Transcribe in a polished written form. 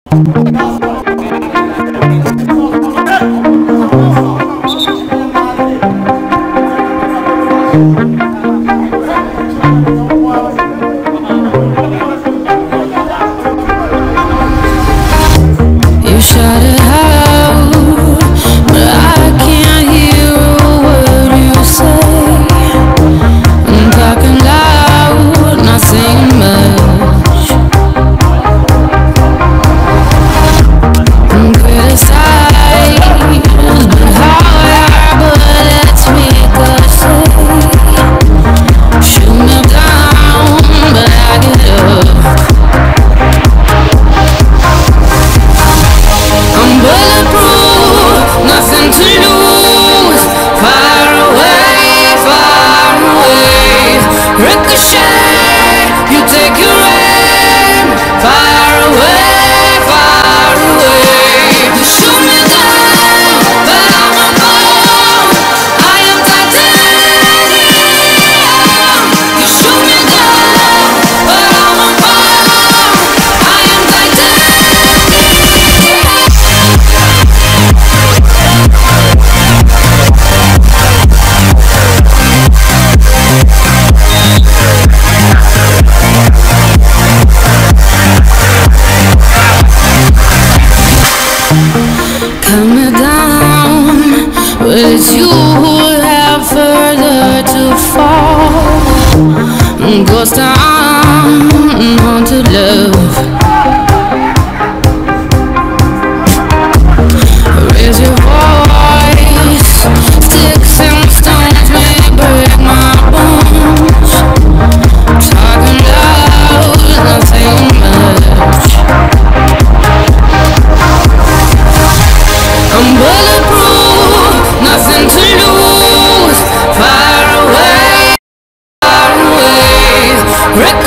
You shut it out, but I can't hear a word you say. I'm talking loud, not saying much. I'm criticized, but how but it's me to say. Shoot me down, but I get up. I'm bulletproof, nothing to lose. Far away. Ricochet, you take your aim. Far away. You shoot me down, but I won't fall. I am titanium. You shoot me down, but I won't fall. I am titanium. Cut me down, but it's you who have further to fall. Ghost town, haunted love. Raise your voice, sticks and stones may break my bones. Talking loud, nothing much. I'm bulletproof, nothing to lose. Far away.